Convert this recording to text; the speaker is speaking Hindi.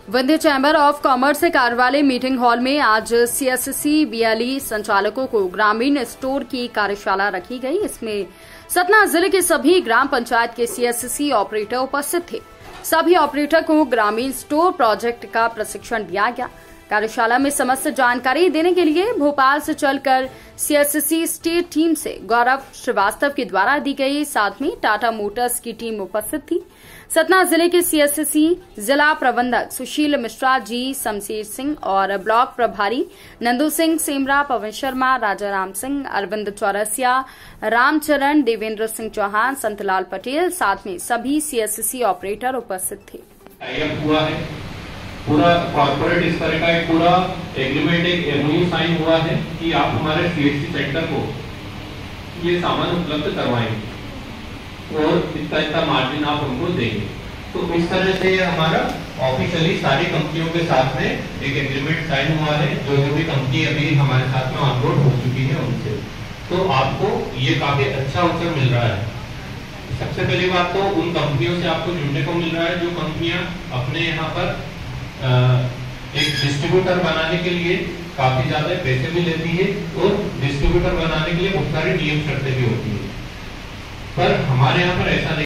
विंध्य चैम्बर ऑफ कॉमर्स कार्यालय मीटिंग हॉल में आज सीएससी बीएलई संचालकों को ग्रामीण स्टोर की कार्यशाला रखी गई। इसमें सतना जिले के सभी ग्राम पंचायत के सीएससी ऑपरेटर उपस्थित थे। सभी ऑपरेटर को ग्रामीण स्टोर प्रोजेक्ट का प्रशिक्षण दिया गया। कार्यशाला में समस्त जानकारी देने के लिए भोपाल से चलकर सीएससी स्टेट टीम से गौरव श्रीवास्तव के द्वारा दी गई, साथ में टाटा मोटर्स की टीम उपस्थित थी। सतना जिले के सीएससी जिला प्रबंधक सुशील मिश्रा जी, शमशेर सिंह और ब्लॉक प्रभारी नंदू सिंह सेमरा, पवन शर्मा, राजाराम सिंह, अरविंद चौरसिया, रामचरण, देवेंद्र सिंह चौहान, संतलाल पटेल, साथ में सभी सीएससी ऑपरेटर उपस्थित थे। पूरा कॉर्पोरेट इस तरह का एक पूरा एग्रीमेंट, एक एमओयू साइन हुआ है कि आप हमारे सीएससी सेक्टर को ये सामान उपलब्ध करवाएंगे और इतना मार्जिन आप हमको देंगे। तो इस तरह से हमारा ऑफिशियली सारी कंपनियों के साथ में एक एग्रीमेंट साइन हुआ है। जो भी कंपनी अभी हमारे साथ में ऑनबोर्ड हो चुकी है उनसे, तो आपको ये काफी अच्छा अवसर मिल रहा है। सबसे पहली बात तो उन कंपनियों से आपको जुड़ने को मिल रहा है जो कंपनियां अपने यहाँ पर एक डिस्ट्रीब्यूटर बनाने के लिए काफी ज्यादा पैसे भी लेती है और डिस्ट्रीब्यूटर बनाने के लिए बहुत सारी नियम शर्तें भी होती है, पर हमारे यहाँ पर ऐसा नहीं।